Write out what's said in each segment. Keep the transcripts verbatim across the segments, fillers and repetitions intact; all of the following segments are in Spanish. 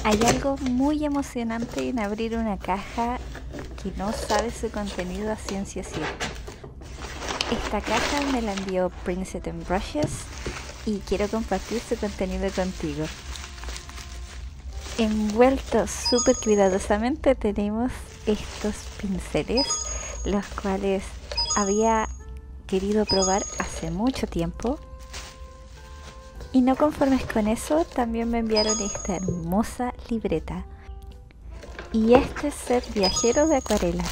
Hay algo muy emocionante en abrir una caja que no sabe su contenido a ciencia cierta. Esta caja me la envió Princess and Brushes y quiero compartir su contenido contigo. Envueltos súper cuidadosamente tenemos estos pinceles, los cuales había querido probar hace mucho tiempo. Y no conformes con eso, también me enviaron esta hermosa libreta y este set viajero de acuarelas.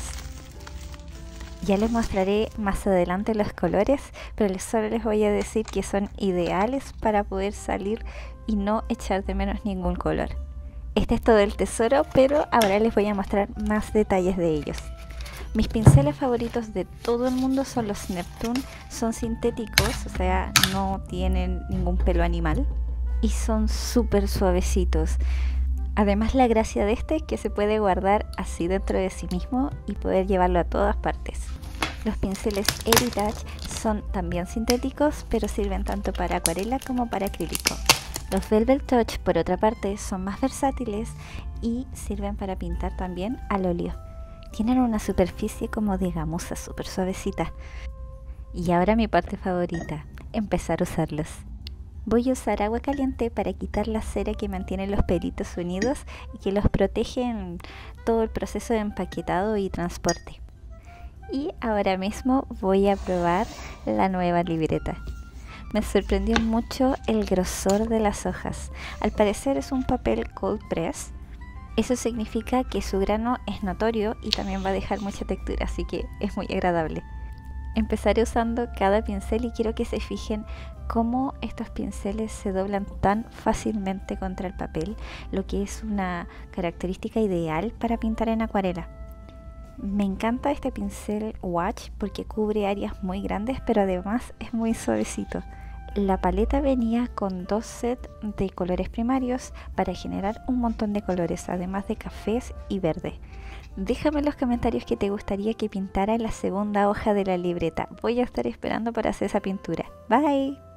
Ya les mostraré más adelante los colores, pero solo les voy a decir que son ideales para poder salir y no echar de menos ningún color. Este es todo el tesoro, pero ahora les voy a mostrar más detalles de ellos. Mis pinceles favoritos de todo el mundo son los Neptune, son sintéticos, o sea, no tienen ningún pelo animal y son súper suavecitos. Además, la gracia de este es que se puede guardar así dentro de sí mismo y poder llevarlo a todas partes. Los pinceles Heritage son también sintéticos, pero sirven tanto para acuarela como para acrílico. Los Velvet Touch, por otra parte, son más versátiles y sirven para pintar también al óleo. Tienen una superficie como de gamuza súper suavecita. Y ahora mi parte favorita, empezar a usarlos. Voy a usar agua caliente para quitar la cera que mantiene los pelitos unidos y que los protege en todo el proceso de empaquetado y transporte. Y ahora mismo voy a probar la nueva libreta. Me sorprendió mucho el grosor de las hojas. Al parecer es un papel cold press. Eso significa que su grano es notorio y también va a dejar mucha textura, así que es muy agradable. Empezaré usando cada pincel y quiero que se fijen cómo estos pinceles se doblan tan fácilmente contra el papel, lo que es una característica ideal para pintar en acuarela. Me encanta este pincel Watch porque cubre áreas muy grandes, pero además es muy suavecito. La paleta venía con dos sets de colores primarios para generar un montón de colores, además de cafés y verde. Déjame en los comentarios que te gustaría que pintara en la segunda hoja de la libreta. Voy a estar esperando para hacer esa pintura. Bye.